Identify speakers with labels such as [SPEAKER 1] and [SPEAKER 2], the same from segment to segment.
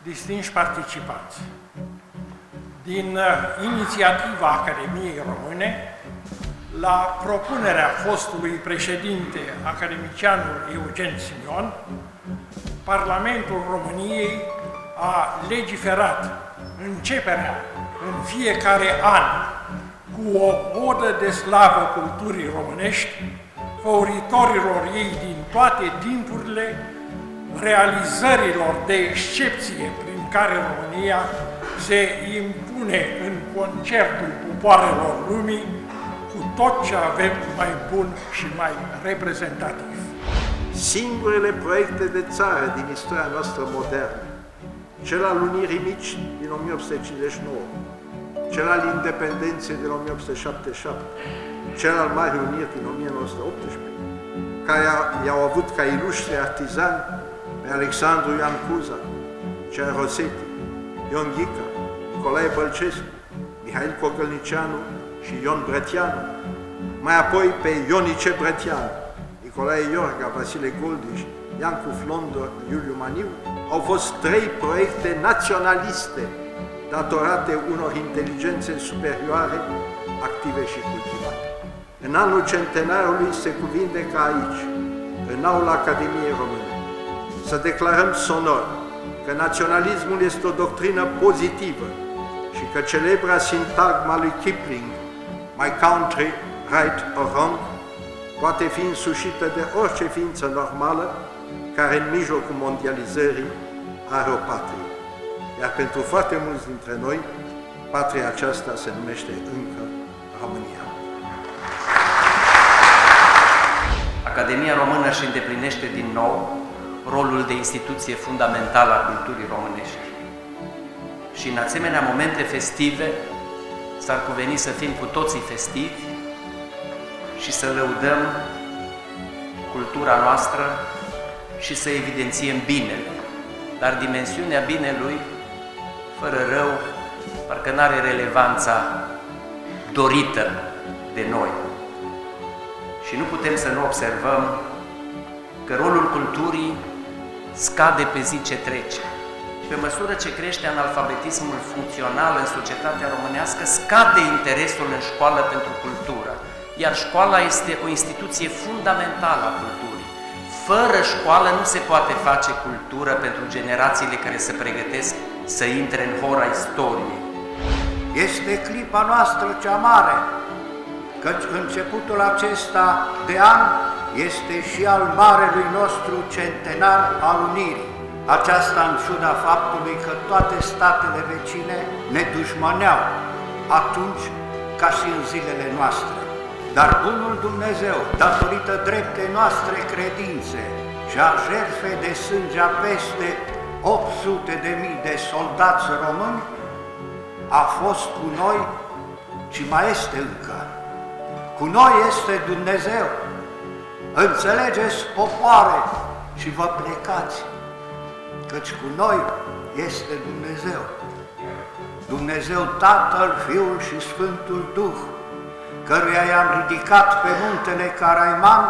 [SPEAKER 1] distinși participanți. Din inițiativa Academiei Române, la propunerea fostului președinte academicianul Eugen Simion, Parlamentul României a legiferat începerea în fiecare an cu o odă de slavă culturii românești, făuritorilor ei din toate timpurile, realizărilor de excepție prin care România se impune în concertul popoarelor lumii cu tot ce avem mai bun și mai reprezentativ.
[SPEAKER 2] Singurele proiecte de țară din istoria noastră modernă, cel al Unirii Mici din 1859, cel al Independenței din 1877, cel al Marii Uniri din 1918, care i-au avut ca iluștri artizani pe Alexandru Ioan Cuza, Cea Rosetti, Ion Ghica, Nicolae Bălcescu, Mihail Cogălnicianu și Ion Brătianu, mai apoi pe Ionice Brătianu, Nicolae Iorga, Vasile Goldiș, Iancu Flondor, Iuliu Maniu, au fost trei proiecte naționaliste datorate unor inteligențe superioare, active și cultivate. În anul centenarului se cuvine ca aici, în aula Academiei Române, să declarăm sonor că naționalismul este o doctrină pozitivă și că celebra sintagma lui Kipling, My country, right or wrong, poate fi însușită de orice ființă normală care în mijlocul mondializării are o patrie. Iar pentru foarte mulți dintre noi, patria aceasta se numește încă România.
[SPEAKER 3] Academia Română își îndeplinește din nou rolul de instituție fundamentală a culturii românești. Și în asemenea momente festive s-ar cuveni să fim cu toții festivi și să lăudăm cultura noastră și să evidențiem binele. Dar dimensiunea binelui, fără rău, parcă n-are relevanța dorită de noi. Și nu putem să nu observăm că rolul culturii scade pe zi ce trece. Și pe măsură ce crește analfabetismul funcțional în societatea românească, scade interesul în școală pentru cultură. Iar școala este o instituție fundamentală a culturii. Fără școală nu se poate face cultură pentru generațiile care se pregătesc să intre în hora istoriei.
[SPEAKER 4] Este clipa noastră cea mare, căci începutul acesta de an este și al marelui nostru centenar al Unirii. Aceasta în ciuda faptului că toate statele vecine ne dușmăneau atunci ca și în zilele noastre. Dar bunul Dumnezeu, datorită dreptei noastre credințe și a jertfei de sânge a peste 800.000 de soldați români, a fost cu noi și mai este încă. Cu noi este Dumnezeu. Înțelegeți, popoare, și vă plecați, căci cu noi este Dumnezeu. Dumnezeu Tatăl, Fiul și Sfântul Duh, căruia i-am ridicat pe muntele Caraiman,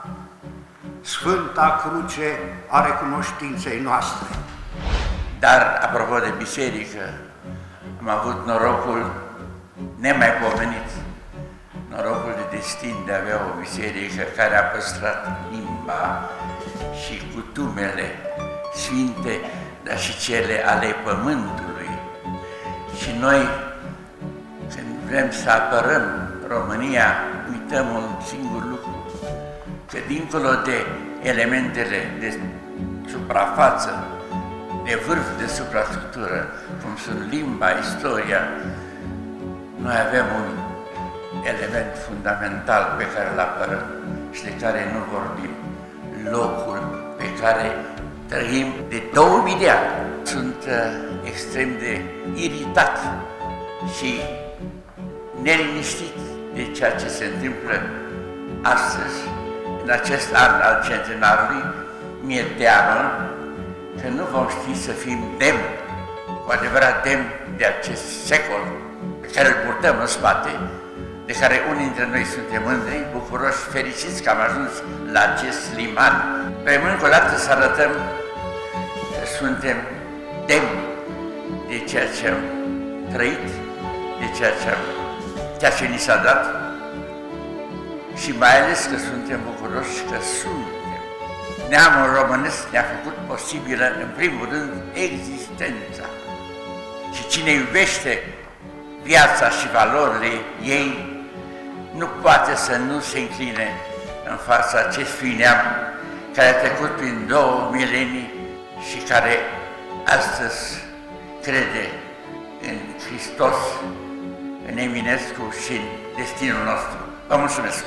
[SPEAKER 4] Sfânta Cruce a recunoștinței noastre.
[SPEAKER 5] Dar, apropo de biserică, am avut norocul nemaipomenit, norocul de destin de a avea o biserică care a păstrat limba și cutumele sfinte, dar și cele ale pământului. Și noi, când vrem să apărăm România, uităm un singur lucru, că dincolo de elementele de suprafață, de vârf de suprastructură, cum sunt limba, istoria, noi avem un element fundamental pe care îl apărăm și de care nu vorbim, locul pe care trăim de 2000 de ani. Sunt extrem de iritat și neliniștit de ceea ce se întâmplă astăzi, în acest an al centenarului. Mi-e teamă că nu vom ști să fim demni, cu adevărat demni de acest secol pe care îl purtăm în spate, de care unii dintre noi suntem mândri, bucuroși, fericiți că am ajuns la acest liman. Vrem încă o dată să arătăm că suntem demn de ceea ce am trăit, de ceea ce ni s-a dat și mai ales că suntem bucuroși că suntem. Neamul românesc ne-a făcut posibilă, în primul rând, existența. Și cine iubește viața și valorile ei, nu poate să nu se încline în fața acestui neam care a trecut prin 2 milenii și care astăzi crede în Hristos, în Eminescu și în destinul nostru. Vă mulțumesc!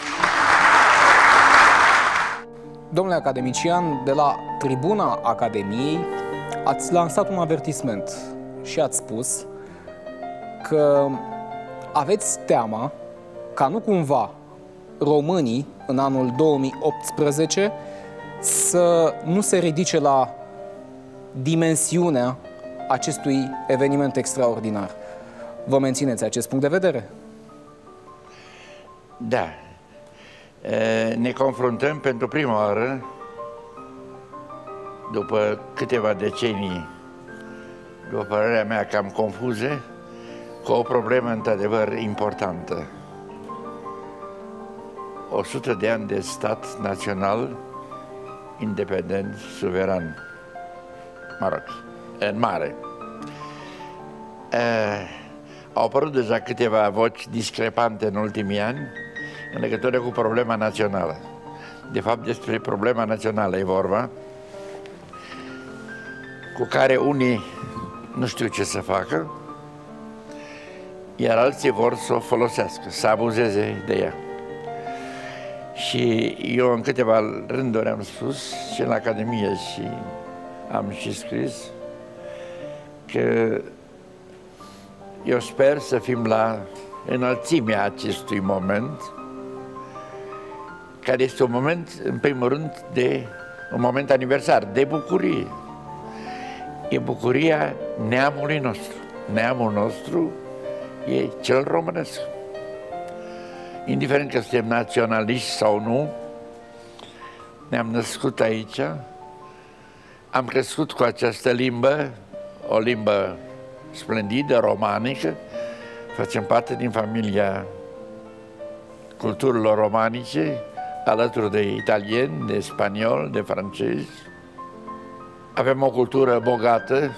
[SPEAKER 6] Domnule academician, de la tribuna Academiei ați lansat un avertisment și ați spus că aveți teama ca nu cumva românii în anul 2018 să nu se ridice la dimensiunea acestui eveniment extraordinar. Vă mențineți acest punct de vedere?
[SPEAKER 5] Da. Ne confruntăm pentru prima oară, după câteva decenii, după părerea mea cam confuze, cu o problemă într-adevăr importantă. 100 de ani de stat național, independent, suveran, mă rog, în mare. Au apărut deja câteva voci discrepante în ultimii ani în legătură cu problema națională. De fapt, despre problema națională e vorba, cu care unii nu știu ce să facă, iar alții vor să o folosească, să abuzeze de ea. Și eu în câteva rânduri am spus și în Academie și am și scris că eu sper să fim la înălțimea acestui moment, care este un moment, în primul rând, un moment aniversar, de bucurie. E bucuria neamului nostru. Neamul nostru e cel românesc. Indiferent că suntem naționaliști sau nu, ne-am născut aici, am crescut cu această limbă, o limbă splendidă, romanică, facem parte din familia culturilor romanice, alături de italieni, de spanioli, de francezi. Avem o cultură bogată,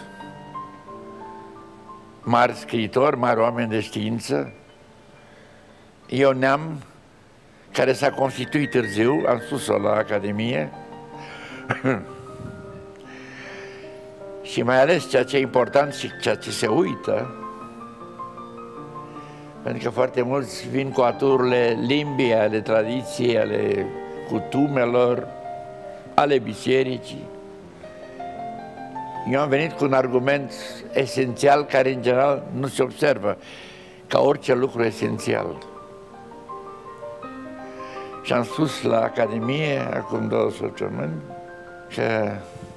[SPEAKER 5] mari scriitori, mari oameni de știință. E un neam care s-a constituit târziu, am spus-o la Academie, și mai ales ceea ce e important și ceea ce se uită, pentru că foarte mulți vin cu aturile limbii, ale tradiției, ale cutumelor, ale bisericii. Eu am venit cu un argument esențial care în general nu se observă, ca orice lucru esențial. Și am spus la Academie, acum 2 săptămâni, că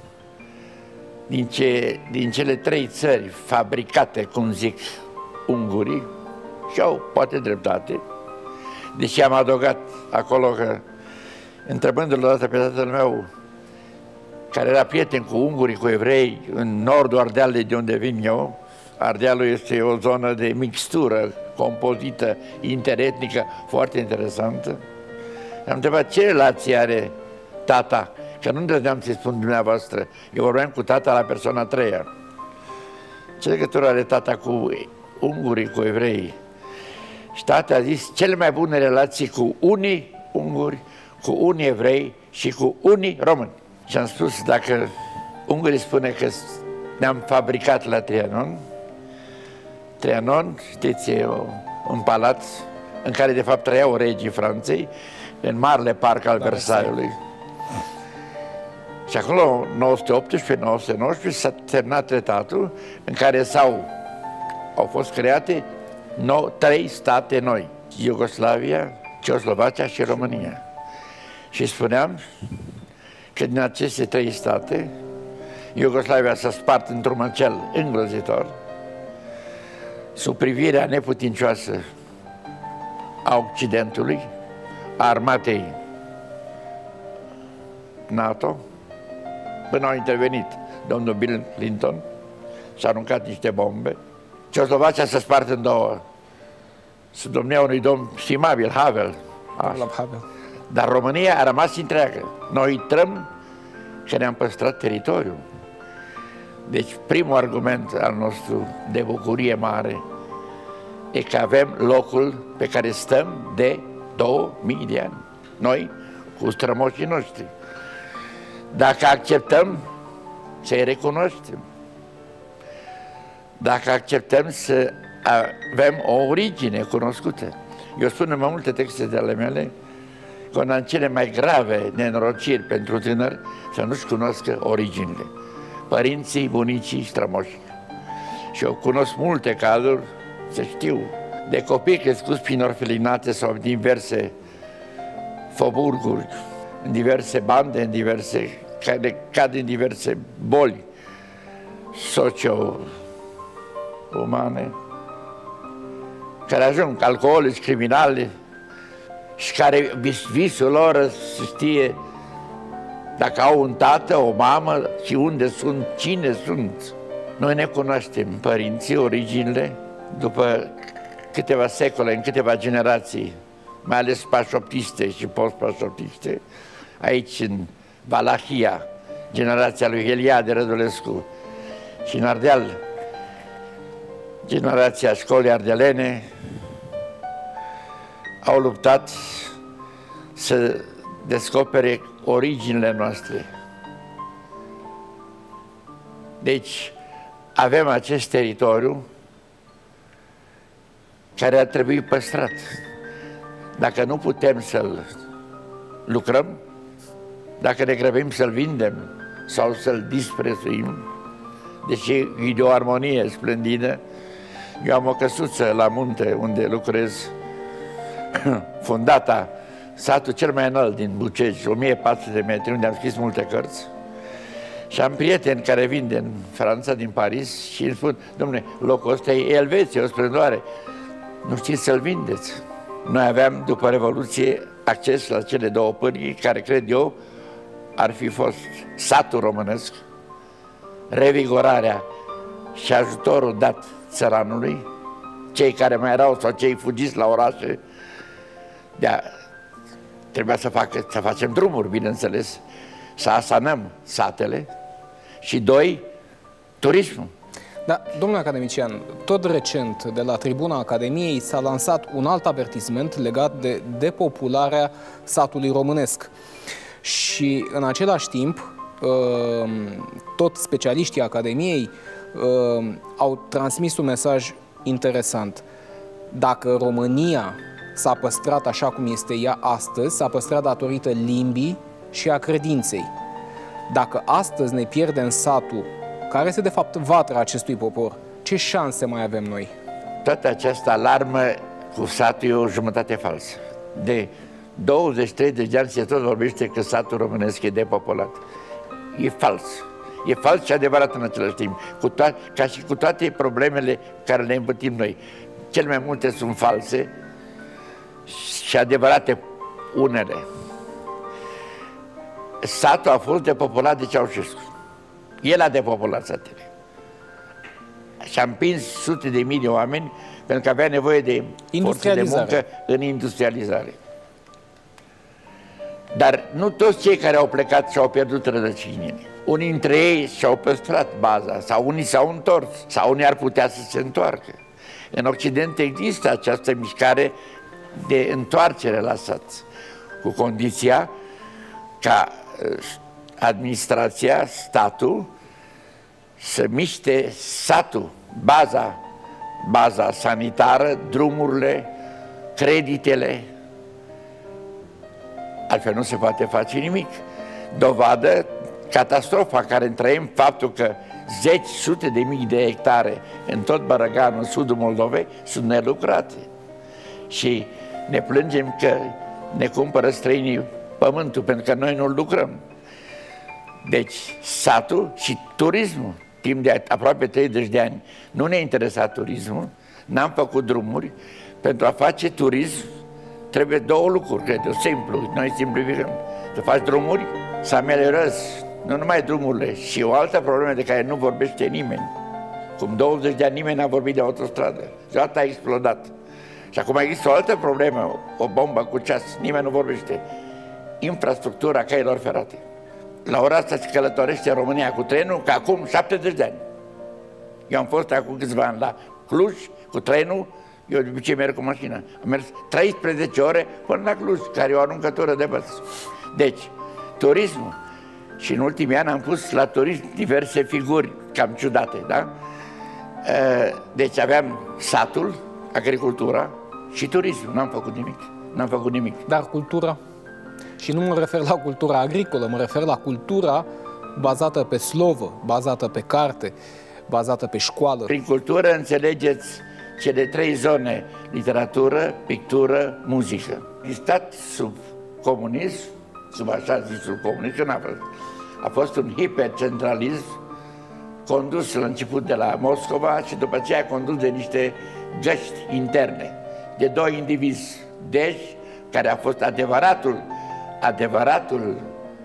[SPEAKER 5] din cele 3 țări fabricate, cum zic ungurii, și au poate dreptate, deși am adăugat acolo că, întrebându-l odată pe tatăl meu, care era prieten cu ungurii, cu evrei, în nordul Ardealului, de unde vin eu. Ardealul este o zonă de mixtură compozită, interetnică, foarte interesantă. Am întrebat ce relație are tata, că nu îndrăzneam să-i spun dumneavoastră, eu vorbeam cu tata la persoana a 3-a. Ce legătură are tata cu ungurii, cu evrei? Și tata a zis cele mai bune relații cu unii unguri, cu unii evrei și cu unii români. Și am spus, dacă ungurii spune că ne-am fabricat la Trianon, Trianon, știți, e un palat în care de fapt trăiau regii Franței, în marele parc al Versaillesului. Și acolo, 918-919, s-a terminat tratatul în care au fost create 3 state noi, Iugoslavia, Ceoslovacia și România. Și spuneam că din aceste 3 state, Iugoslavia s-a spart într-un măcel îngrozitor, sub privirea neputincioasă a Occidentului, a armatei NATO, până au intervenit domnul Bill Clinton, s-au aruncat niște bombe. Ceoslovacia se spart în două. Sub domnia unui domn stimabil, Havel. Dar România a rămas întreagă. Noi intrăm și ne-am păstrat teritoriul. Deci primul argument al nostru de bucurie mare e că avem locul pe care stăm de 2000 de ani. Noi cu strămoșii noștri. Dacă acceptăm să-i recunoaștem, dacă acceptăm să avem o origine cunoscută. Eu spun în mai multe texte de ale mele că una din cele mai grave nenorociri pentru tânăr să nu-și cunoască originile. Părinții, bunicii, strămoșii. Și eu cunosc multe cazuri, să știu, de copii crescuți prin orfelinate sau din diverse făburguri, în diverse bande, în diverse, care cad în diverse boli socio-umane, care ajung alcoolici, criminali și care visul lor să știe dacă au un tată, o mamă și unde sunt, cine sunt. Noi ne cunoaștem părinții, originile, după câteva secole, în câteva generații, mai ales pașoptiste și post-pașoptiste, aici în Valahia, generația lui Eliade Rădulescu, și în Ardeal, generația școlii ardelene, au luptat să descopere originile noastre. Deci, avem acest teritoriu care ar trebui păstrat. Dacă nu putem să-l lucrăm, dacă ne grăbim să-l vindem sau să-l disprețuim, deși e de o armonie splendidă. Eu am o căsuță la munte unde lucrez, fundata, satul cel mai înalt din Bucegi, 1400 de metri, unde am scris multe cărți. Și am prieteni care vin din Franța, din Paris, și îmi spun: dom'le, locul ăsta e Elveție, o splendoare. Nu știți să-l vindeți. Noi aveam, după Revoluție, acces la cele două pârghii, care, cred eu, ar fi fost satul românesc, revigorarea și ajutorul dat țăranului, cei care mai erau sau cei fugiți la orașe. Trebuia să facem drumuri, bineînțeles, să asanăm satele și, doi, turismul.
[SPEAKER 6] Da, domnule academician, tot recent de la tribuna Academiei s-a lansat un alt avertisment legat de depopularea satului românesc. Și în același timp, tot specialiștii Academiei au transmis un mesaj interesant. Dacă România s-a păstrat așa cum este ea astăzi, s-a păstrat datorită limbii și a credinței. Dacă astăzi ne pierdem satul, care este de fapt vatra acestui popor, ce șanse mai avem noi?
[SPEAKER 5] Toată această alarmă cu satul e o jumătate falsă. De 20-30 de ani se tot vorbește că satul românesc e depopulat. E fals. E fals și adevărat în același timp, ca și cu toate problemele care le îmbătim noi. Cel mai multe sunt false și adevărate unele. Satul a fost depopulat de Ceaușescu. El a depopulat satele. Și a împins sute de mii de oameni pentru că avea nevoie de forțe de muncă în industrializare. Dar nu toți cei care au plecat și-au pierdut rădăcinile. Unii dintre ei și-au păstrat baza, sau unii s-au întors, sau unii ar putea să se întoarcă. În Occident există această mișcare de întoarcere la sat, cu condiția ca administrația, statul, să miște satul, baza sanitară, drumurile, creditele. Altfel nu se poate face nimic. Dovadă, catastrofa care trăim, faptul că sute de mii de hectare în tot Bărăganul, în sudul Moldovei, sunt nelucrate. Și ne plângem că ne cumpără străinii pământul, pentru că noi nu lucrăm. Deci, satul și turismul, timp de aproape 30 de ani, nu ne-a interesat turismul, n-am făcut drumuri. Pentru a face turism trebuie două lucruri, cred eu, simplu. Noi simplificăm. Să faci drumuri, să ameliorezi nu numai drumurile, și o altă problemă de care nu vorbește nimeni, Cum 20 de ani nimeni n-a vorbit de autostradă. Și asta a explodat. Și acum există o altă problemă, o bombă cu ceas, nimeni nu vorbește. Infrastructura căilor ferate. La ora asta se călătorește în România cu trenul ca acum 70 de ani. Eu am fost acum câțiva ani la Cluj cu trenul, eu de obicei merg cu mașina. Am mers 13 ore până la Cluj, care e o aruncătură de băț. Deci, turismul. Și în ultimii ani am pus la turism diverse figuri cam ciudate, da? Deci aveam satul, agricultura și turismul. N-am făcut nimic. N-am făcut nimic.
[SPEAKER 6] Dar cultura? Și nu mă refer la cultura agricolă, mă refer la cultura bazată pe slovă, bazată pe carte, bazată pe școală.
[SPEAKER 5] Prin cultură înțelegeți cele 3 zone: literatură, pictură, muzică. Existat sub comunism, sub așa zisul comunism, că n-a fost. A fost un hipercentralism condus la început de la Moscova și după aceea condus de niște găști interne, de 2 indivizi. Deci, care a fost adevăratul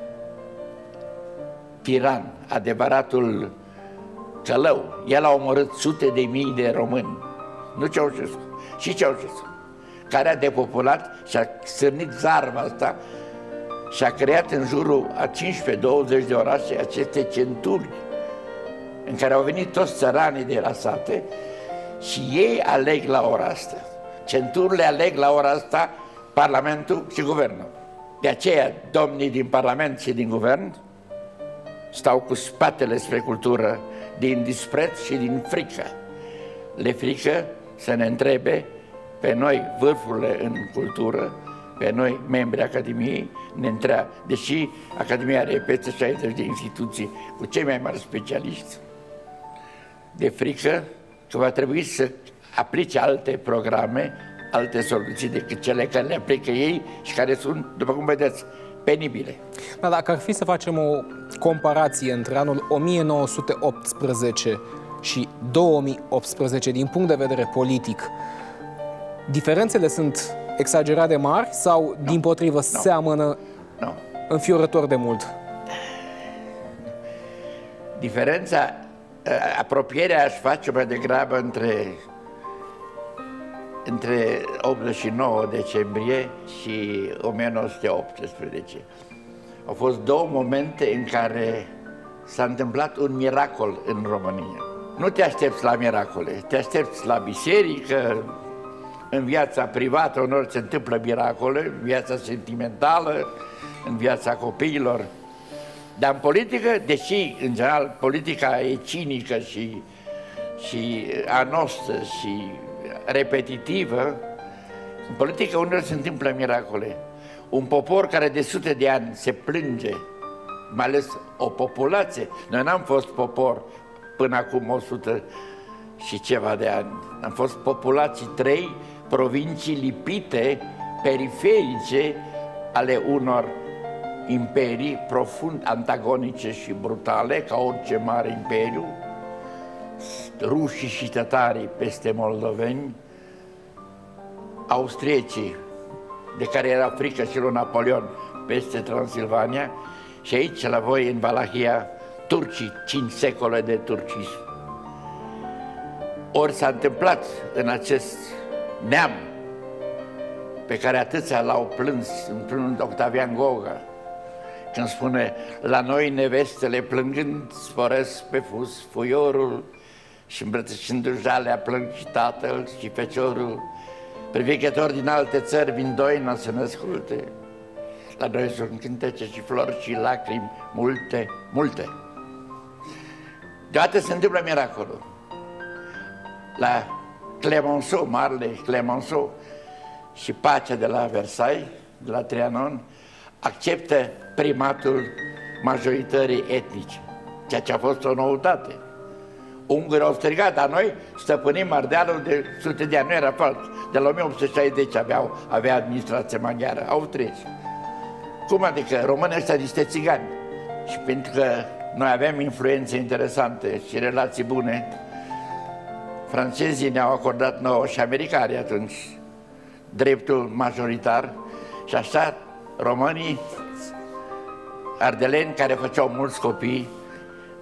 [SPEAKER 5] tiran, adevăratul călău. El a omorât sute de mii de români, nu Ceaușescu, și Ceaușescu, care a depopulat și a sârnit zarva asta și a creat în jurul a 15-20 de orașe aceste centuri în care au venit toți țăranii de la sate și ei aleg la ora asta. Centurile aleg la ora asta Parlamentul și Guvernul. De aceea, domnii din Parlament și din Guvern stau cu spatele spre cultură din dispreț și din frică. Le frică să ne întrebe pe noi, vârfurile în cultură, pe noi, membrii Academiei, ne întreabă, deși Academia are peste 60 de instituții cu cei mai mari specialiști, de frică că va trebui să aplice alte programe, alte soluții decât cele care le aplică ei și care sunt, după cum vedeți, penibile.
[SPEAKER 6] Da, dacă ar fi să facem o comparație între anul 1918 și 2018 din punct de vedere politic, diferențele sunt exagerat de mari sau, dimpotrivă, seamănă înfiorător de mult?
[SPEAKER 5] Diferența, apropierea aș face mai degrabă între 89 decembrie și 1918. Au fost 2 momente în care s-a întâmplat un miracol în România. Nu te aștepți la miracole, te aștepți la biserică, în viața privată uneori se întâmplă miracole, în viața sentimentală, în viața copiilor. Dar în politică, deși în general politica e cinică și anostă și repetitivă, în politică uneori se întâmplă miracole. Un popor care de sute de ani se plânge, mai ales o populație. Noi n-am fost popor până acum 100 și ceva de ani. Am fost populații 3 provincii lipite, periferice, ale unor imperii profund antagonice și brutale, ca orice mare imperiu, rușii și tătarii peste moldoveni, austriecii, de care era frică și lui Napoleon, peste Transilvania, și aici, la voi, în Valahia, turcii, 5 secole de turcism. Ori s-a întâmplat în acest neam pe care atâția l-au plâns, împlânând Octavian Goga, când spune: la noi nevestele plângând sporesc pe fus fuiorul și îmbrățișându-și jalea plâng și tatăl și feciorul. Priveghetori din alte țări vin doina să ne asculte. La noi sunt cântece și flori și lacrimi multe, multe. Deodată se întâmplă miracolul. La Clemenceau, marele Clemenceau, și pacea de la Versailles, de la Trianon, acceptă primatul majoritării etnice, ceea ce a fost o noutate. Ungurii au strigat, dar noi stăpânim Ardealul de sute de ani, nu era fals. De la 1860 avea administrație maghiară, austrieci. Cum adică? Românii ăștia niște țigani. Și pentru că noi aveam influențe interesante și relații bune, francezii ne-au acordat nouă și americanii atunci dreptul majoritar și așa românii ardeleni care făceau mulți copii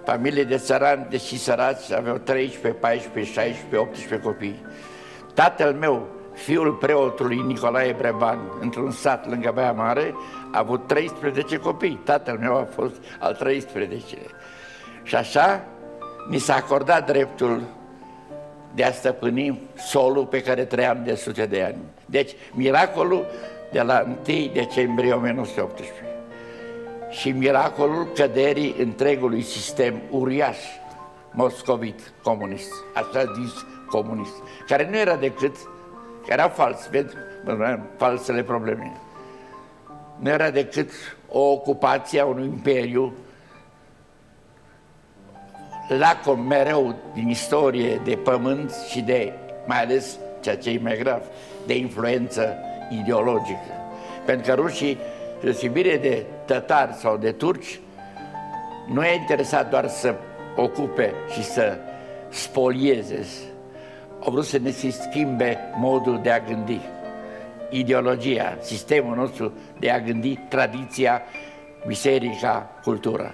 [SPEAKER 5] familie de țărani, deși săraci, aveau 13, 14, 16, 18 copii. Tatăl meu, fiul preotului Nicolae Breban, într-un sat lângă Baia Mare, a avut 13 copii. Tatăl meu a fost al 13-lea. Și așa mi s-a acordat dreptul de a stăpâni solul pe care trăiam de sute de ani. Deci, miracolul de la 1 decembrie 1918 și miracolul căderii întregului sistem uriaș moscovit comunist, așa zis comunist, care nu era decât, era fals, vezi, falsele probleme, nu era decât o ocupație a unui imperiu lacom mereu din istorie de pământ și de, mai ales, ceea ce e mai grav, de influență ideologică. Pentru că rușii, deosebire de tătari sau de turci, nu e interesat doar să ocupe și să spolieze. Au vrut să ne schimbe modul de a gândi, ideologia, sistemul nostru de a gândi, tradiția, biserica, cultura.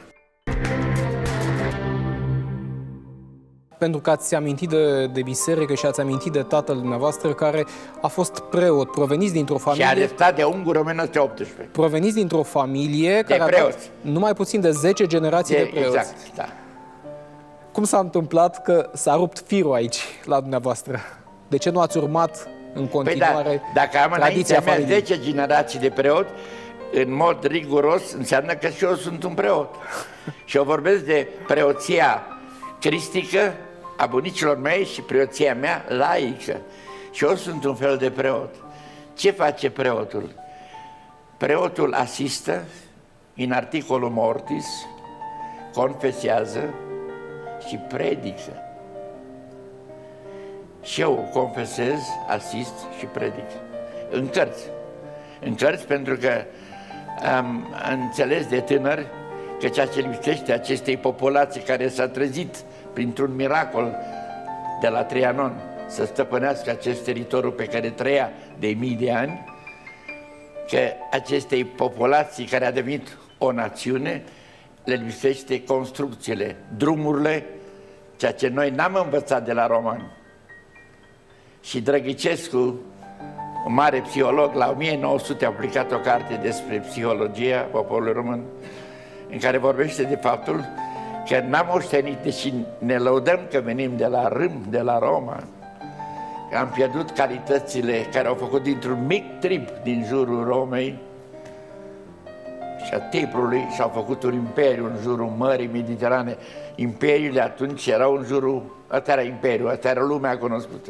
[SPEAKER 6] Pentru că ați amintit de biserică și ați amintit de tatăl dumneavoastră care a fost preot, proveniți dintr-o familie...
[SPEAKER 5] Și arestat de unguri în 1918.
[SPEAKER 6] Proveniți dintr-o familie care avea numai puțin de 10 generații de preoți.
[SPEAKER 5] Exact, da.
[SPEAKER 6] Cum s-a întâmplat că s-a rupt firul aici, la dumneavoastră? De ce nu ați urmat în continuare
[SPEAKER 5] păi da, dacă am înaintea mea 10 generații de preot, în mod riguros, înseamnă că și eu sunt un preot. Și eu vorbesc de preoția cristică a bunicilor mei și preoția mea laică. Și eu sunt un fel de preot. Ce face preotul? Preotul asistă în articolul mortis, confesează și predică. Și eu confesez, asist și predic. În cărți. În cărți pentru că am înțeles de tânăr că ceea ce lipsește acestei populații care s-a trezit printr-un miracol de la Trianon să stăpânească acest teritoriu pe care trăia de mii de ani, că acestei populații care a devenit o națiune le lipsește construcțiile, drumurile, ceea ce noi n-am învățat de la romani. Și Drăgicescu, un mare psiholog, la 1900 a publicat o carte despre psihologia poporului român, în care vorbește de faptul că n-am moștenit, deși ne lăudăm că venim de la Râm, de la Roma, că am pierdut calitățile care au făcut dintr-un mic trib din jurul Romei și a Tibrului și au făcut un imperiu în jurul Mării Mediterane. Imperiile atunci erau în jurul, ăsta era imperiul, ăsta era lumea cunoscută.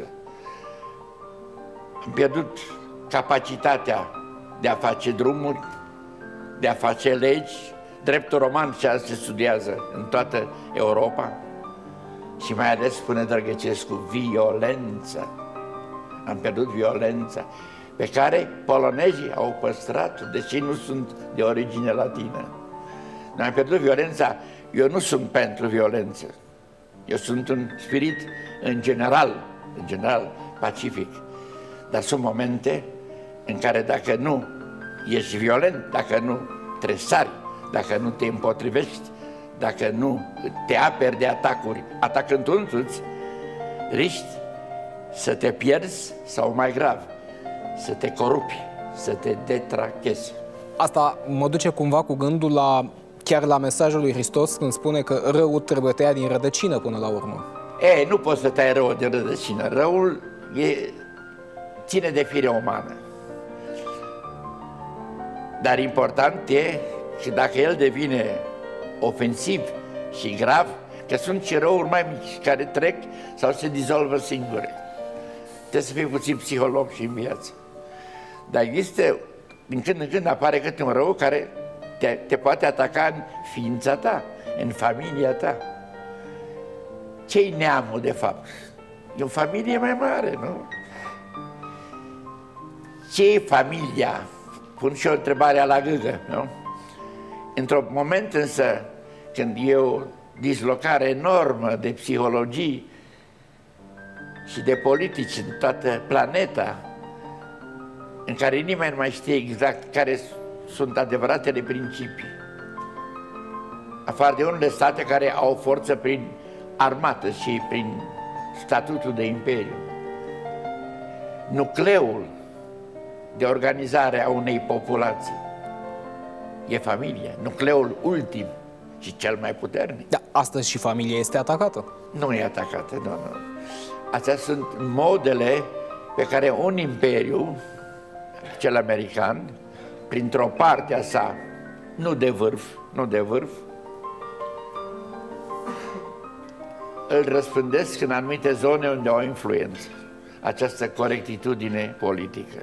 [SPEAKER 5] Am pierdut capacitatea de a face drumuri, de a face legi. Dreptul roman și azi se studiază în toată Europa și mai ales, spune Drăgăcescu, violența. Am pierdut violența pe care polonezii au păstrat, deși nu sunt de origine latină. Noi am pierdut violența. Eu nu sunt pentru violență. Eu sunt un spirit în general pacific. Dar sunt momente în care dacă nu ești violent, dacă nu tresari, dacă nu te împotrivești, dacă nu te aperi de atacuri, atacând tu însuți, riști să te pierzi sau, mai grav, să te corupi, să te detrachezi.
[SPEAKER 6] Asta mă duce cumva cu gândul chiar la mesajul lui Hristos când spune că răul trebuie tăiat din rădăcină până la urmă.
[SPEAKER 5] Nu poți să tai răul din rădăcină. Răul ține de firea umană. Dar important e că dacă el devine ofensiv și grav, că sunt și răuri mai mici care trec sau se dizolvă singure. Trebuie să fii puțin psiholog și în viață. Dar există, din când în când apare câte un rău care te poate ataca în ființa ta, în familia ta. Ce-i neamul, de fapt? E o familie mai mare, nu? Ce-i familia? Pun și o întrebare la gâgă, nu? Într-un moment însă, când e o dislocare enormă de psihologii și de politici în toată planeta, în care nimeni nu mai știe exact care sunt adevăratele principii. afară de unele state care au o forță prin armată și prin statutul de imperiu. Nucleul de organizare a unei populații e familia, nucleul ultim și cel mai puternic.
[SPEAKER 6] Da, astăzi și familia este atacată.
[SPEAKER 5] Nu e atacată, nu. Astea sunt modele pe care un imperiu, cel american, printr-o parte a sa, nu de vârf, îl răspândesc în anumite zone unde au influență. Această corectitudine politică.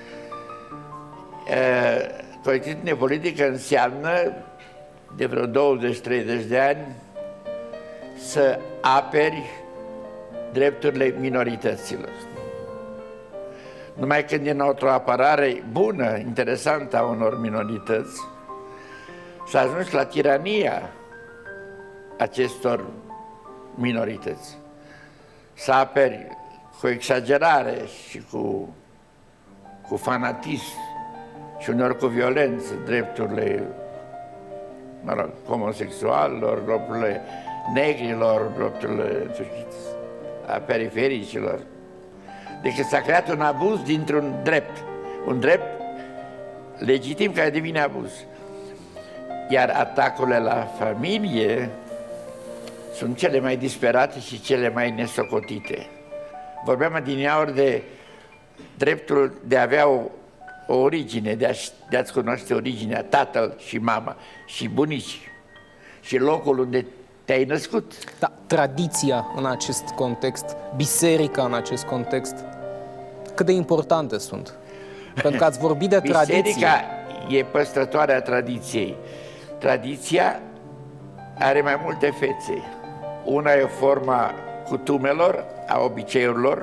[SPEAKER 5] Corectitudine politică înseamnă, de vreo 20-30 de ani, să aperi drepturile minorităților. Numai când e într-o apărare bună, interesantă a unor minorități, s-a ajuns la tirania acestor minorități. Să aperi cu exagerare și cu fanatism și uneori cu violență drepturile, mă rog, homosexualilor, drepturile negrilor, drepturile a perifericilor. Deci s-a creat un abuz dintr-un drept. Un drept legitim care devine abuz. Iar atacurile la familie sunt cele mai disperate și cele mai nesocotite. Vorbeam adineauri de dreptul de a avea o origine, de a-ți cunoaște originea, tatăl și mama și bunici și locul unde te-ai născut.
[SPEAKER 6] Da, tradiția în acest context, biserica în acest context, cât de importante sunt? Pentru că ați vorbit de tradiție.
[SPEAKER 5] Biserica e păstrătoarea tradiției. Tradiția are mai multe fețe. Una e forma cutumelor, a obiceiurilor,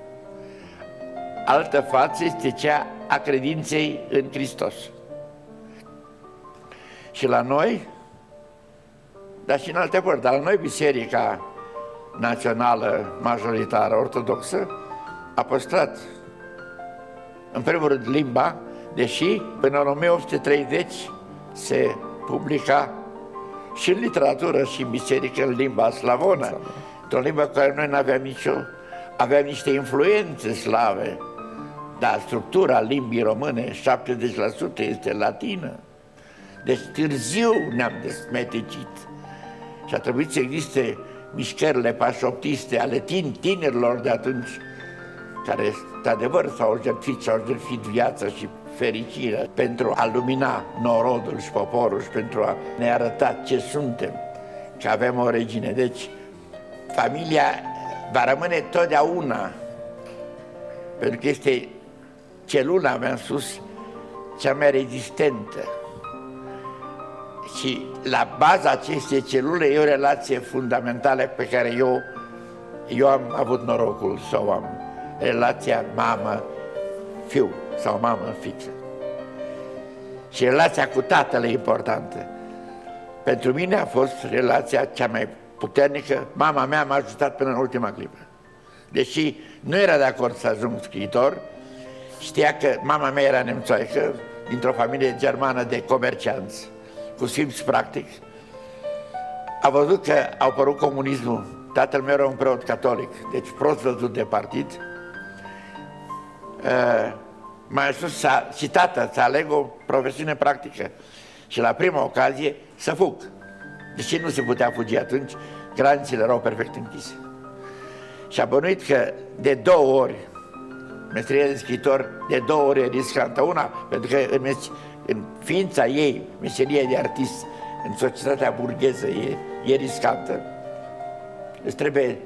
[SPEAKER 5] altă față este cea a credinței în Hristos. Și la noi, dar și în alte părți, dar la noi Biserica Națională Majoritară Ortodoxă a păstrat, în primul rând, limba, deși până în 1830 se publica și în literatură și în biserică în limba slavonă, o limbă cu care noi nu aveam aveam niște influențe slave, dar structura limbii române, 70% este latină. Deci târziu ne-am desmetecit și a trebuit să existe mișcările pașoptiste ale tinerilor de atunci, care, de adevăr, s-au jertfit viața și fericirea pentru a lumina norodul și poporul și pentru a ne arăta ce suntem, că avem o origine. Deci, familia va rămâne totdeauna, pentru că este celula mea în sus, cea mai rezistentă. Și la baza acestei celule e o relație fundamentală pe care eu am avut norocul să o am. Relația mamă-fiu sau mamă-fiiță. Și relația cu tatăl e importantă. Pentru mine a fost relația cea mai puternică. Mama mea m-a ajutat până în ultima clipă. Deși nu era de acord să ajung scriitor, știa că mama mea era nemțoaică, dintr-o familie germană de comercianți, cu simț practic. A văzut că a apărut comunismul. Tatăl meu era un preot catolic, deci prost văzut de partid. M-a spus și tata să aleg o profesiune practică și la prima ocazie să fug. Deși nu se putea fugi atunci, granițele erau perfect închise. Și a bănuit că de 2 ori, meseria de scriitor de 2 ori e riscantă. Una, pentru că în ființa ei, meseria de artist, în societatea burgheză e riscantă. Îți trebuie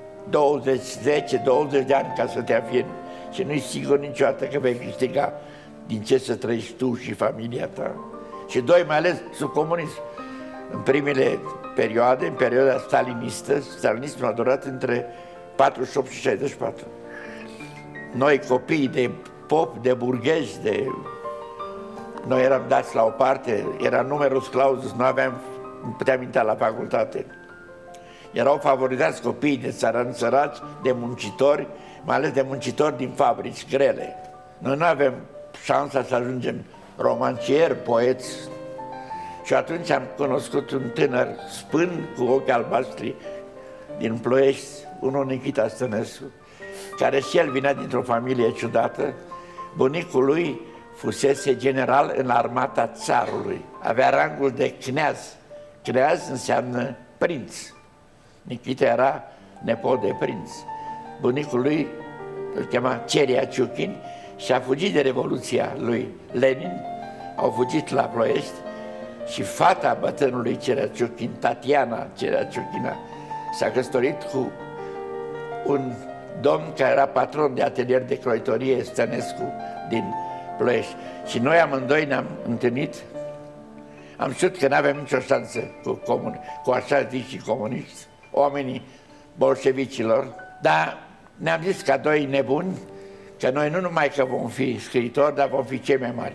[SPEAKER 5] 10-20 de ani ca să te afirmi și nu-i sigur niciodată că vei câștiga din ce să trăiești tu și familia ta. Și 2, mai ales sub comunism. În primele perioade, în perioada stalinistă, stalinismul a durat între 48 și 64. Noi, copiii de pop, de burghezi, noi eram dați la o parte, era numerus clausus, nu puteam intra la facultate. Erau favorizați copiii de țărani săraci, de muncitori, mai ales de muncitori din fabrici grele. Noi nu avem șansa să ajungem romancieri, poeți, Și atunci am cunoscut un tânăr spân cu ochi albaștri din Ploiești, unul Nichita Stănescu, care și el vinea dintr-o familie ciudată. Bunicul lui fusese general în armata țarului. Avea rangul de cneaz. Cneaz înseamnă prinț. Nichita era nepot de prinț. Bunicul lui îl chema Ceria Ciuchin și a fugit de Revoluția lui Lenin. Au fugit la Ploiești și fata bătrânului Ceria Ciuchin, Tatiana Ceria Ciuchina, s-a căsătorit cu un domn care era patron de atelier de croitorie, Stănescu, din Ploiești. Și noi amândoi ne-am întâlnit. Am știut că n-aveam nicio șansă cu așa zici comuniști, oamenii bolșevicilor, dar ne-am zis ca doi nebuni că noi nu numai că vom fi scriitori, dar vom fi cei mai mari.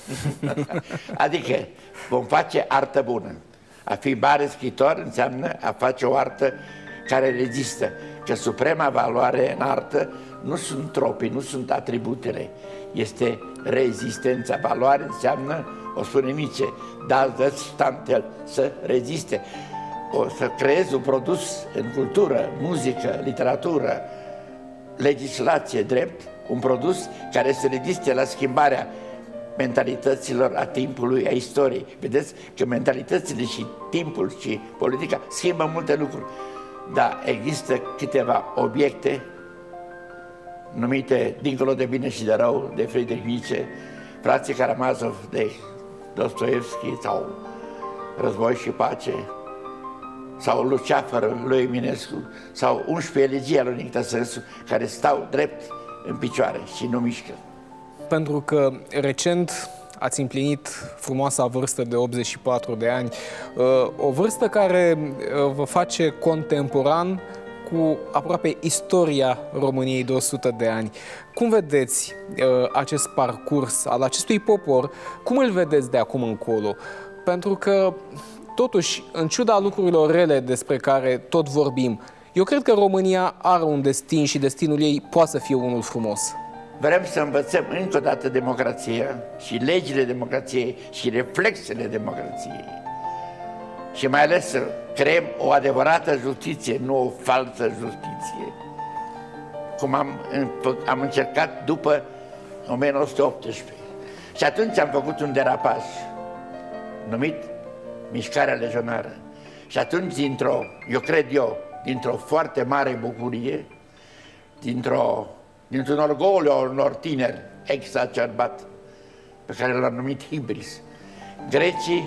[SPEAKER 5] Adică vom face artă bună. A fi mare scriitor înseamnă a face o artă care rezistă. Că suprema valoare în artă nu sunt tropii, nu sunt atributele, este rezistența. Valoare înseamnă, o spune Nietzsche, das Standtel, să reziste. O să creezi un produs în cultură, muzică, literatură, legislație, drept, un produs care să reziste la schimbarea mentalităților, a timpului, a istoriei. Vedeți că mentalitățile și timpul și politica schimbă multe lucruri. Dar există câteva obiecte numite Dincolo de bine și de rău, de Friedrich Nietzsche, Frații Karamazov, de Dostoevski, sau Război și pace, sau Luceafărul lui Eminescu, sau 11 elegii al lui Nichita Stănescu, care stau drept în picioare și nu mișcă.
[SPEAKER 6] Pentru că recent ați împlinit frumoasa vârstă de 84 de ani, o vârstă care vă face contemporan cu aproape istoria României de 100 de ani. Cum vedeți acest parcurs al acestui popor? Cum îl vedeți de acum încolo? Pentru că, totuși, în ciuda lucrurilor rele despre care tot vorbim, eu cred că România are un destin și destinul ei poate să fie unul frumos.
[SPEAKER 5] Vrem să învățăm încă o dată democrația și legile democrației și reflexele democrației. Și mai ales să creăm o adevărată justiție, nu o falsă justiție. Cum am încercat după 1918. Și atunci am făcut un derapaj numit Mișcarea Legionară. Și atunci, eu cred, dintr-o foarte mare bucurie, dintr-un orgoliu al unor tineri exacerbat, pe care l-am numit hibris. Grecii,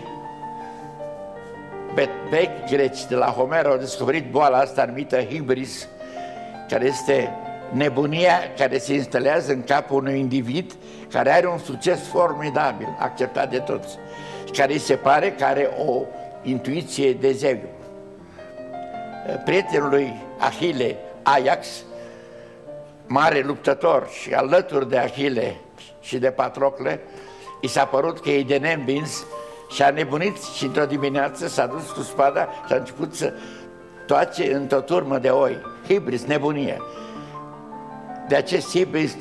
[SPEAKER 5] vechi greci de la Homer au descoperit boala asta numită hibris, care este nebunia care se instalează în capul unui individ care are un succes formidabil, acceptat de toți, și care îi se pare că are o intuiție de zeu. Prietenul lui Ahile, Ajax, mare luptător și alături de Ahile și de Patrocle, i s-a părut că e de neînvins și a nebunit și într-o dimineață s-a dus cu spada și a început să toace într-o turmă de oi. Hibris, nebunie. De acest hibris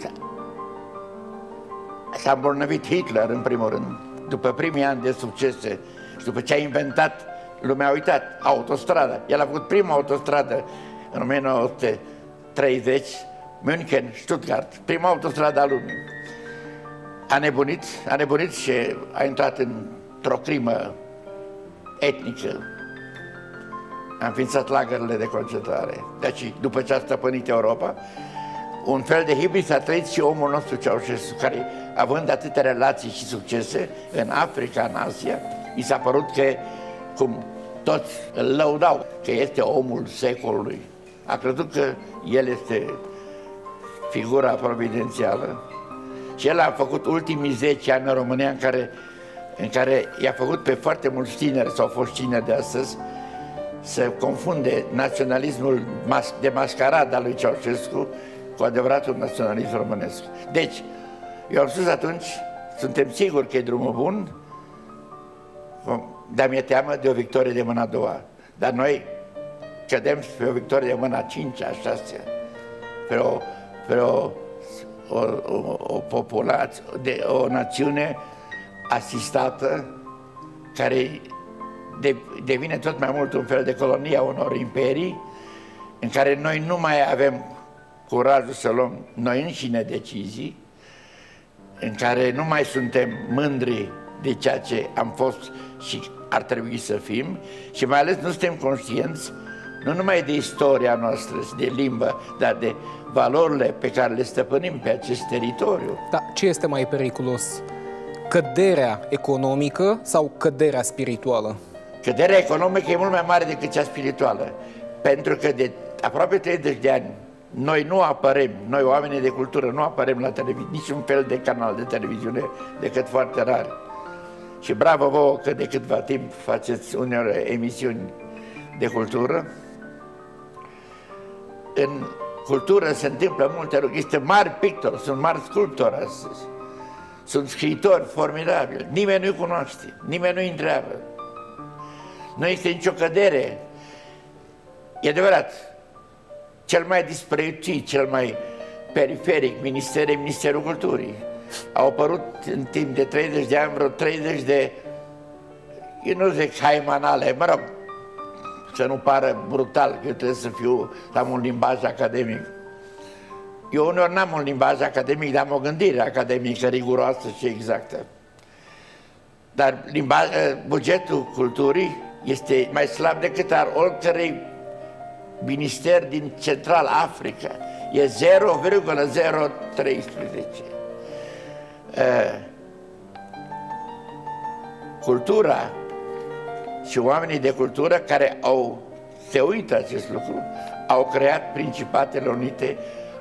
[SPEAKER 5] s-a îmbolnăvit Hitler, în primul rând, după primii ani de succese și după ce a inventat, lumea a uitat, autostrada. El a făcut prima autostradă în 1930, München, Stuttgart, prima autostradă a lumii. A nebunit și a intrat într-o crimă etnică. A înființat lagările de concentrare. Deci, după ce a stăpânit Europa, un fel de hibris a trăit și omul nostru Ceaușescu, care, având atâtea relații și succese în Africa, în Asia, i s-a părut că, cum toți îl lăudau, că este omul secolului. A crezut că el este figura providențială și el a făcut ultimii 10 ani în România în care i-a făcut pe foarte mulți tineri, sau fost tineri de astăzi, să confunde naționalismul de mascaradă al lui Ceaușescu cu adevăratul naționalism românesc. Deci, eu am spus atunci, suntem siguri că e drumul bun, dar mi-e teamă de o victorie de mâna a doua. Dar noi cădem pe o victorie de mâna a cincea, a șasea, pe o populație, o națiune asistată, care devine tot mai mult un fel de colonie a unor imperii, în care noi nu mai avem curajul să luăm noi înșine decizii, în care nu mai suntem mândri de ceea ce am fost și ar trebui să fim, și mai ales nu suntem conștienți nu numai de istoria noastră și de limbă, dar de valorile pe care le stăpânim pe acest teritoriu.
[SPEAKER 6] Da, ce este mai periculos? Căderea economică sau căderea spirituală?
[SPEAKER 5] Căderea economică e mult mai mare decât cea spirituală, pentru că de aproape 30 de ani noi nu apărem, noi oamenii de cultură nu apărem la televiziune, niciun fel de canal de televiziune, decât foarte rar. Și bravo vouă că de câtva timp faceți uneori emisiuni de cultură. În cultură se întâmplă multe lucruri, este mari pictori, sunt mari sculptori astăzi, sunt scriitori formidabili, nimeni nu-i cunoaște, nimeni nu-i întreabă. Nu este nicio cădere. E adevărat, cel mai disprețuit, cel mai periferic minister e Ministerul Culturii. Au apărut în timp de 30 de ani vreo 30 de, eu nu zic haimanale, mă rog, să nu pară brutal că eu trebuie să am un limbaj academic. Eu uneori n-am un limbaj academic, dar am o gândire academică riguroasă și exactă. Dar bugetul culturii este mai slab decât al oricărei minister din Central Africa. E 0,013. Cultura și oamenii de cultură care se uită acest lucru, au creat Principatele Unite,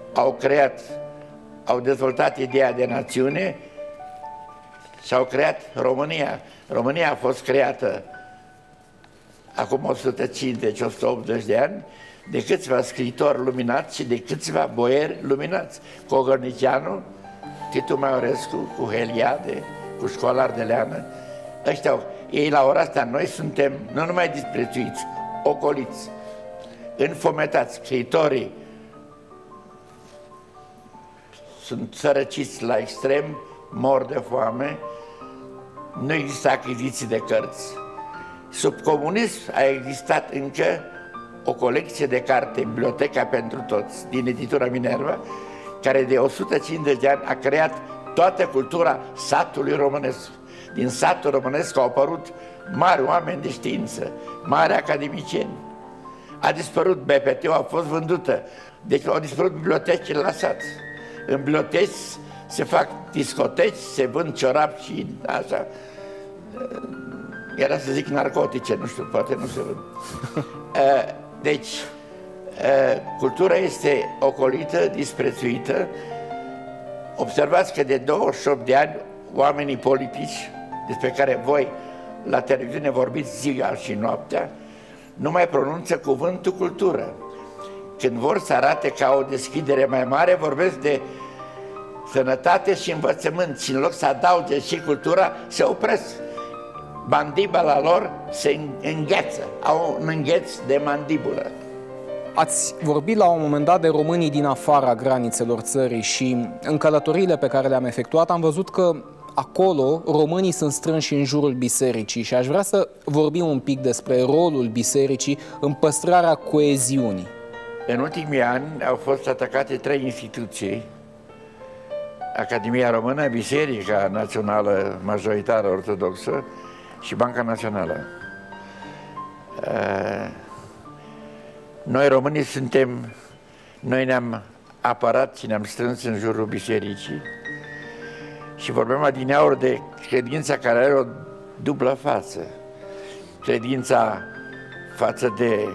[SPEAKER 5] au dezvoltat ideea de națiune și au creat România. România a fost creată acum 150-180 de ani de câțiva scriitori luminați și de câțiva boieri luminați. Cogărnicianu, Titu Maiorescu, cu Heliade, cu Școala Ardeleană. Ăștia, ei la ora asta, noi suntem nu numai disprețuiți, ocoliți, înfometați. Scriitorii sunt sărăciți la extrem, mor de foame, nu există achiziții de cărți. Sub comunism a existat încă o colecție de carte, Biblioteca pentru Toți, din editura Minerva, care de 150 de ani a creat toată cultura satului românesc. Din satul românesc au apărut mari oameni de știință, mari academicieni. A dispărut BPT-ul, a fost vândută. Deci au dispărut bibliotecile la sat. În biblioteci se fac discoteci, se vând ciorapi și așa. Era să zic narcotice, nu știu, poate nu se vând. Deci, cultura este ocolită, disprețuită. Observați că de 28 de ani, oamenii politici, despre care voi la televiziune vorbiți ziua și noaptea, nu mai pronunță cuvântul cultură. Când vor să arate ca o deschidere mai mare, vorbesc de sănătate și învățământ și în loc să adauge și cultura, se opresc. Mandibula lor se îngheță, au un îngheț de mandibulă.
[SPEAKER 6] Ați vorbit la un moment dat de românii din afara granițelor țării și în călătoriile pe care le-am efectuat am văzut că acolo românii sunt strânși în jurul bisericii și aș vrea să vorbim un pic despre rolul bisericii în păstrarea coeziunii.
[SPEAKER 5] În ultimii ani au fost atacate 3 instituții: Academia Română, Biserica Națională Majoritară Ortodoxă și Banca Națională. Noi românii noi ne-am apărat și ne-am strâns în jurul bisericii și vorbeam adineauri de credința care are o dublă față. Credința față de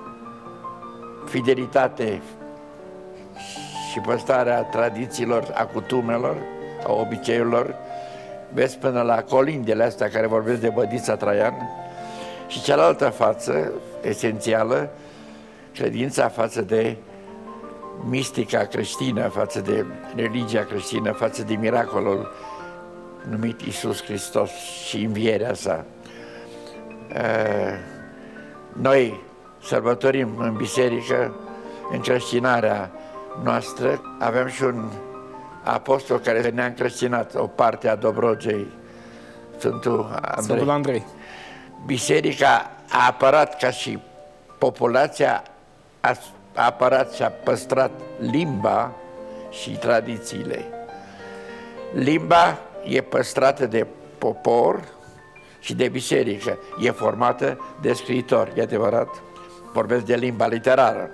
[SPEAKER 5] fidelitate și păstrarea tradițiilor, a cutumelor, a obiceiurilor, vezi până la colindele astea care vorbesc de Bădița Traian, și cealaltă față esențială, credința față de mistica creștină, față de religia creștină, față de miracolul numit Iisus Hristos și învierea sa. Noi sărbătorim în biserică încreștinarea noastră. Avem și un apostol care ne-a încreștinat o parte a Dobrogei, Sfântul Andrei.
[SPEAKER 6] Sfântul Andrei.
[SPEAKER 5] biserica a apărat, ca și populația, a apărat și a păstrat limba și tradițiile. Limba e păstrată de popor și de biserică. E formată de scriitori, e adevărat. Vorbesc de limba literară.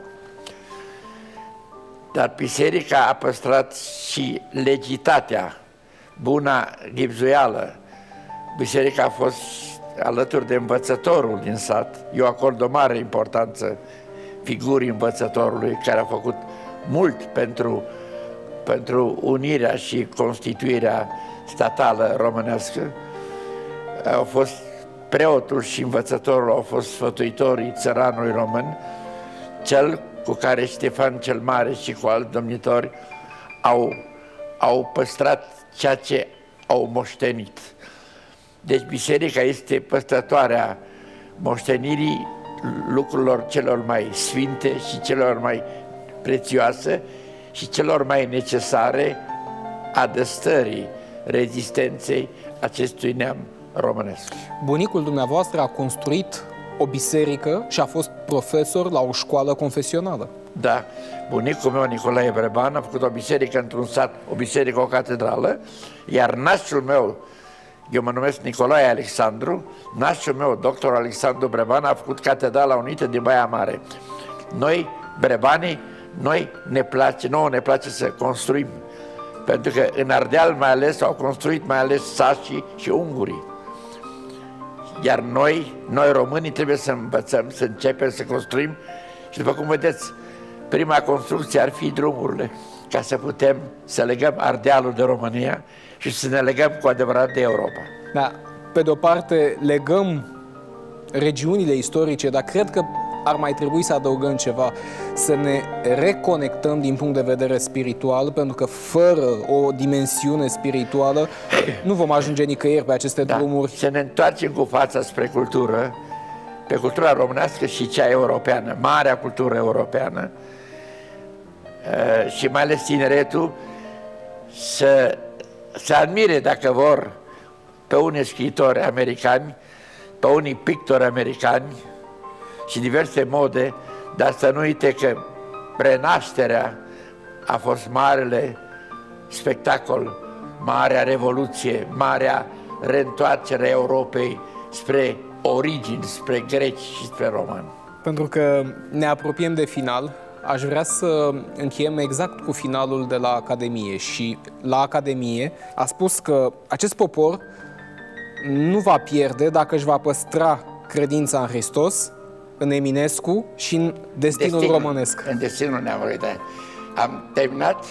[SPEAKER 5] Dar biserica a păstrat și legitatea, buna ghibzuială. Biserica a fost alături de învățătorul din sat. Eu acord o mare importanță figurii învățătorului, care a făcut mult pentru unirea și constituirea statală românească. Au fost preotul și învățătorul, au fost sfătuitorii țăranului român, cel cu care Ștefan cel Mare și cu alți domnitori au păstrat ceea ce au moștenit. Deci biserica este păstrătoarea moștenirii lucrurilor celor mai sfinte și celor mai prețioase și celor mai necesare adăstării rezistenței acestui neam românesc.
[SPEAKER 6] Bunicul dumneavoastră a construit o biserică și a fost profesor la o școală confesională.
[SPEAKER 5] Da, bunicul meu, Nicolae Breban, a făcut o biserică într-un sat, o biserică, o catedrală, iar nașul meu, eu mă numesc Nicolae Alexandru, nașul meu, doctor Alexandru Breban, a făcut Catedrala Unită din Baia Mare. Noi, brebanii, nouă ne place să construim, pentru că în Ardeal mai ales au construit mai ales sașii și ungurii. Iar noi românii trebuie să învățăm, să începem să construim și după cum vedeți, prima construcție ar fi drumurile, ca să putem să legăm Ardealul de România și să ne legăm cu adevărat de Europa.
[SPEAKER 6] Da, pe de o parte legăm regiunile istorice, dar cred că ar mai trebui să adăugăm ceva, să ne reconectăm din punct de vedere spiritual, pentru că fără o dimensiune spirituală nu vom ajunge nicăieri pe aceste drumuri.
[SPEAKER 5] Să ne întoarcem cu fața spre cultură, pe cultura românească și cea europeană, marea cultură europeană, și mai ales tineretul, să admire, dacă vor, pe unii scriitori americani, pe unii pictori americani și diverse mode, dar să nu uite că renașterea a fost marele spectacol, marea revoluție, marea reîntoarcere a Europei spre origini, spre greci și spre romani.
[SPEAKER 6] Pentru că ne apropiem de final, aș vrea să încheiem exact cu finalul de la Academie. Și la Academie a spus că acest popor nu va pierde dacă își va păstra credința în Hristos, în Eminescu și în destinul românesc.
[SPEAKER 5] În destinul neamului, da. Am terminat,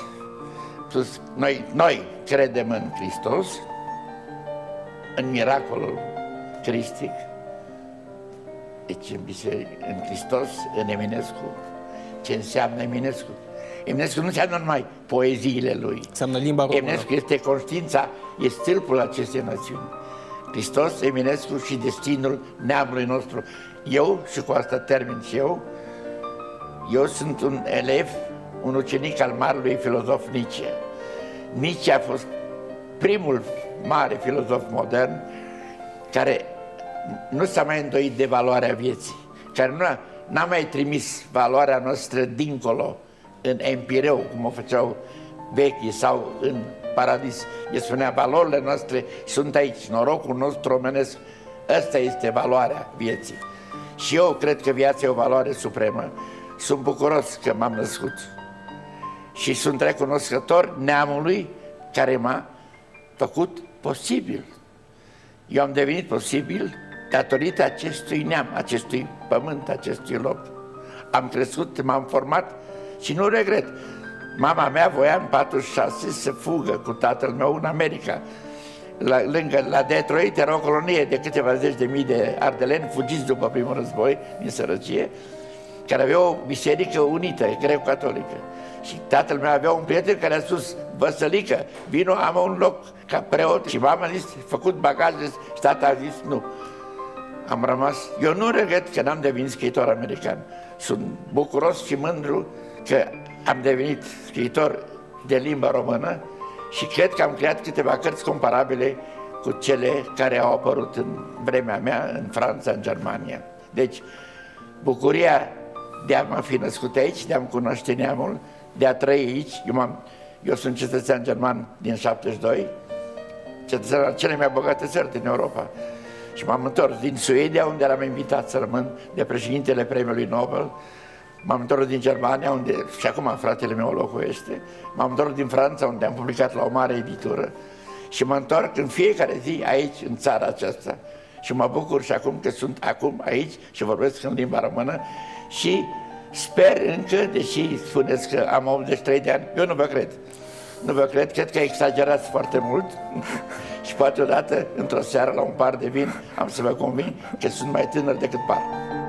[SPEAKER 5] noi credem în Hristos, în miracolul cristic, deci în Hristos, în Eminescu. Ce înseamnă Eminescu? Eminescu nu înseamnă numai poeziile lui.
[SPEAKER 6] Înseamnă limba română.
[SPEAKER 5] Eminescu este conștiința, e stâlpul acestei națiuni. Hristos, Eminescu și destinul neamului nostru. Eu, și cu asta termin și eu sunt un elev, un ucenic al marelui filozof Nietzsche. Nietzsche a fost primul mare filozof modern care nu s-a mai îndoit de valoarea vieții, care n-a mai trimis valoarea noastră dincolo, în empireu, cum o făceau vechii, sau în paradis. El spunea, valorile noastre sunt aici, norocul nostru omenesc, ăsta este valoarea vieții. Și eu cred că viața e o valoare supremă. Sunt bucuros că m-am născut și sunt recunoscător neamului care m-a făcut posibil. Eu am devenit posibil datorită acestui neam, acestui pământ, acestui loc. Am crescut, m-am format și nu regret. Mama mea voia în 46 să fugă cu tatăl meu în America. La Detroit era o colonie de câteva zeci de mii de ardeleni fugiți după primul război din sărăcie, care avea o biserică unită, greco-catolică. Și tatăl meu avea un prieten care a spus, Văsălică, vino, am un loc ca preot. Și mama a zis, făcut bagaje, și tata a zis, nu. Am rămas, eu nu regret că n-am devenit scriitor american. Sunt bucuros și mândru că am devenit scriitor de limba română și cred că am creat câteva cărți comparabile cu cele care au apărut în vremea mea în Franța, în Germania. Deci, bucuria de a mă fi născut aici, de a-mi cunoaște neamul, de a trăi aici. Eu sunt cetățean german din 72, cetățean al cele mai bogate țări din Europa. Și m-am întors din Suedia, unde eram invitat să rămân de președintele Premiului Nobel. M-am întors din Germania, unde și acum fratele meu locuiește. M-am întors din Franța, unde am publicat la o mare editură. Și mă întorc în fiecare zi aici, în țara aceasta. Și mă bucur și acum că sunt acum aici și vorbesc în limba română. Și sper încă, deși spuneți că am 83 de ani, eu nu vă cred. Nu vă cred că exagerați foarte mult. Și poate odată, într-o seară, la un par de vin, am să vă convin că sunt mai tânăr decât par.